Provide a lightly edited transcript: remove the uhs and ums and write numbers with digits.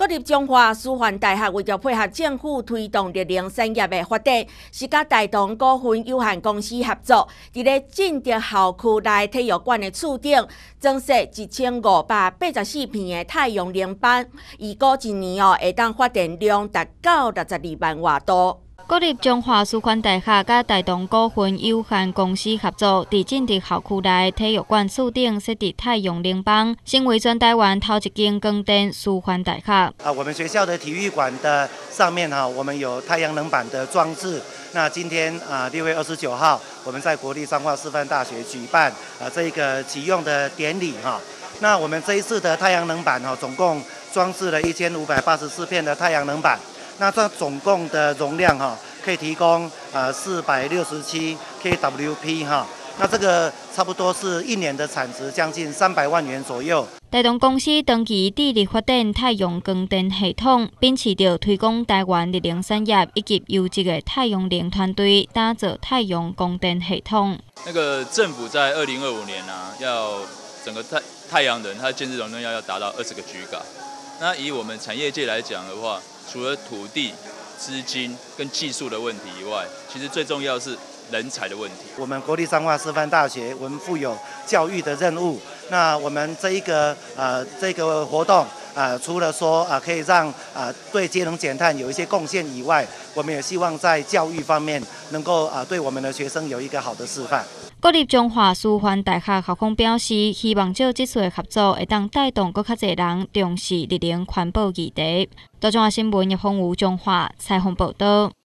国立中华师范大学为着配合政府推动绿能产业的发展，是甲大同股份有限公司合作，伫咧建德校区内体育馆的厝顶装设1584片的太阳能板，预估一年会当发电量达到62万瓦度。 国立中华师范大学甲大同股份有限公司合作，伫建德校区内体育馆厝顶设置太阳能板，成为全台湾头一间光电师范大学。 我们学校的体育馆的上面我们有太阳能板的装置。那今天6月29号，我们在国立彰化师范大学举办这个启用的典礼那我们这一次的太阳能板总共装置了1584片的太阳能板。那这总共的容量可以提供467 kWp那这个差不多是1年的产值，将近300万元左右。 大同公司长期致力发展太阳光电系统，秉持着推广台湾绿能产业以及优质的太阳能团队，打造太阳光电系统。 那个政府在2025年要整个太阳能它的建设容量要达到20个 Giga。那以我们产业界来讲的话，除了土地、资金跟技术的问题以外，其实最重要是人才的问题。 我们国立彰化师范大学，我们负有教育的任务。那我们这个活动除了说可以让对节能减碳有一些贡献以外，我们也希望在教育方面能够对我们的学生有一个好的示范。 国立中华师范大学校方表示，希望借这次的合作，会当带动更较侪人重视绿能环保议题。大中华新闻叶丰吴中华采访报道。